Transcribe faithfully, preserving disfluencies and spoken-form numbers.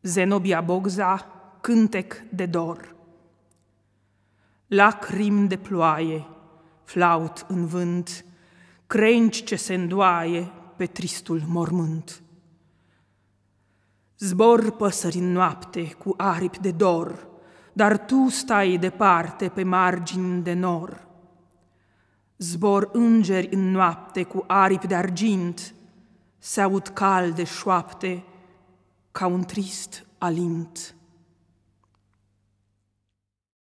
Zenobia Bogza, cântec de dor. Lacrimi de ploaie, flaut în vânt, crengi ce se îndoaie pe tristul mormânt. Zbor păsări în noapte cu aripi de dor, dar tu stai departe pe margini de nor. Zbor îngeri în noapte cu aripi de argint, se aud calde șoapte ca un trist alint.